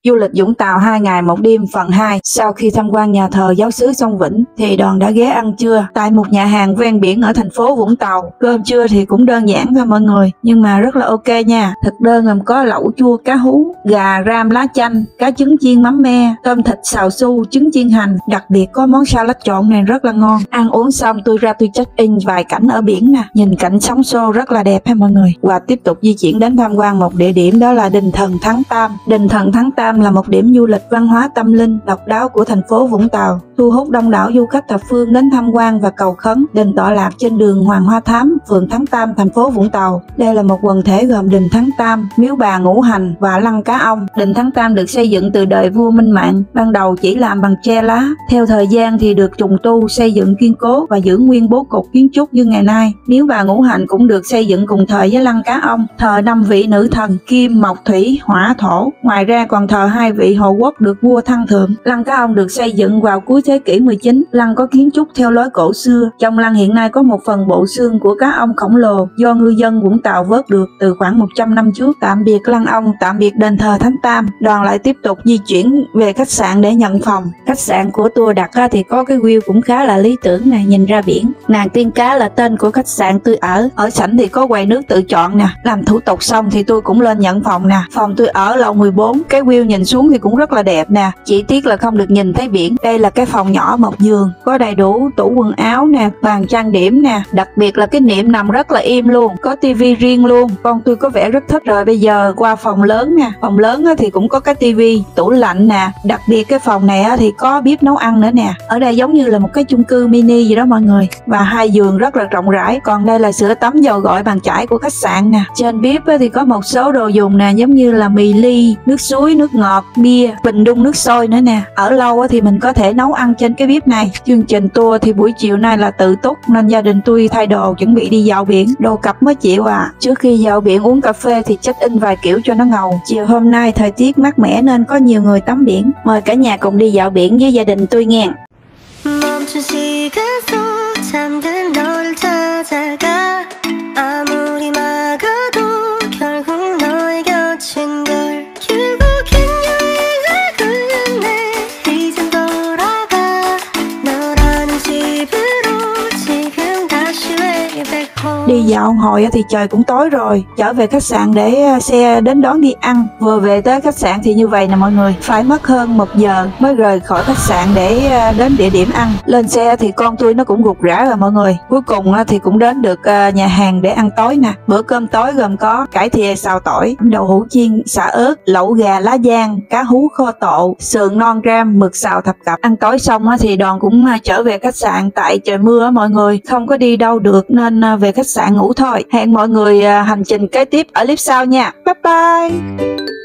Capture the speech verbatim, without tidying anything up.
Du lịch Vũng Tàu hai ngày một đêm phần hai. Sau khi tham quan nhà thờ giáo xứ Sông Vĩnh thì đoàn đã ghé ăn trưa tại một nhà hàng ven biển ở thành phố Vũng Tàu. Cơm trưa thì cũng đơn giản thôi mọi người, nhưng mà rất là ok nha. Thực đơn gồm có lẩu chua cá hú, gà ram lá chanh, cá trứng chiên mắm me, tôm thịt xào su, trứng chiên hành. Đặc biệt có món salad trộn này rất là ngon. Ăn uống xong tôi ra tôi check in vài cảnh ở biển nè, nhìn cảnh sóng xô rất là đẹp ha mọi người. Và tiếp tục di chuyển đến tham quan một địa điểm, đó là Đình Thần Thắng Tam. Đình Thần Thắng Tam là một điểm du lịch văn hóa tâm linh độc đáo của thành phố Vũng Tàu, thu hút đông đảo du khách thập phương đến tham quan và cầu khấn. Đình tọa lạc trên đường Hoàng Hoa Thám, phường Thắng Tam, thành phố Vũng Tàu. Đây là một quần thể gồm đình Thắng Tam, miếu bà Ngũ Hành và lăng Cá Ông. Đình Thắng Tam được xây dựng từ đời vua Minh Mạng, ban đầu chỉ làm bằng tre lá. Theo thời gian thì được trùng tu, xây dựng kiên cố và giữ nguyên bố cục kiến trúc như ngày nay. Miếu bà Ngũ Hành cũng được xây dựng cùng thời với lăng Cá Ông, thờ năm vị nữ thần Kim, Mộc, Thủy, Hỏa, Thổ. Ngoài ra còn thờ hai vị hộ quốc được vua thăng thượng. Lăng Cá Ông được xây dựng vào cuối thế kỷ mười chín. Lăng có kiến trúc theo lối cổ xưa. Trong lăng hiện nay có một phần bộ xương của cá ông khổng lồ do ngư dân Vũng Tàu vớt được từ khoảng một trăm năm trước. Tạm biệt lăng ông, tạm biệt đền thờ Thánh Tam, đoàn lại tiếp tục di chuyển về khách sạn để nhận phòng. Khách sạn của tour đặt thì có cái view cũng khá là lý tưởng nè, nhìn ra biển. Nàng Tiên Cá là tên của khách sạn tôi ở. Ở sảnh thì có quầy nước tự chọn nè. Làm thủ tục xong thì tôi cũng lên nhận phòng nè. Phòng tôi ở lầu mười bốn. Cái view nhìn xuống thì cũng rất là đẹp nè, chỉ tiếc là không được nhìn thấy biển. Đây là cái phòng nhỏ một giường, có đầy đủ tủ quần áo nè, bàn trang điểm nè. Đặc biệt là cái niệm nằm rất là im luôn, có tivi riêng luôn. Con tôi có vẻ rất thích. Rồi bây giờ qua phòng lớn nè. Phòng lớn thì cũng có cái tivi, tủ lạnh nè. Đặc biệt cái phòng này thì có bếp nấu ăn nữa nè. Ở đây giống như là một cái chung cư mini gì đó mọi người. Và hai giường rất là rộng rãi. Còn đây là sữa tắm, dầu gội, bàn chải của khách sạn nè. Trên bếp thì có một số đồ dùng nè, giống như là mì ly, nước suối, nước ngọt, bia, bình đun nước sôi nữa nè. Ở lâu thì mình có thể nấu ăn trên cái bếp này. Chương trình tour thì buổi chiều nay là tự túc nên gia đình tôi thay đồ chuẩn bị đi dạo biển. Đồ cặp mới chịu à. Trước khi dạo biển uống cà phê thì check in vài kiểu cho nó ngầu. Chiều hôm nay thời tiết mát mẻ nên có nhiều người tắm biển. Mời cả nhà cùng đi dạo biển với gia đình tôi nghe. Đi dạo hồi thì trời cũng tối rồi, trở về khách sạn để xe đến đón đi ăn. Vừa về tới khách sạn thì như vậy nè mọi người, phải mất hơn một giờ mới rời khỏi khách sạn để đến địa điểm ăn. Lên xe thì con tôi nó cũng gục rã rồi mọi người. Cuối cùng thì cũng đến được nhà hàng để ăn tối nè. Bữa cơm tối gồm có cải thìa xào tỏi, đậu hũ chiên xả ớt, lẩu gà lá giang, cá hú kho tộ, sườn non ram, mực xào thập cẩm. Ăn tối xong thì đoàn cũng trở về khách sạn. Tại trời mưa mọi người, không có đi đâu được nên về khách sạn ngủ thôi. Hẹn mọi người hành trình kế tiếp ở clip sau nha. Bye bye.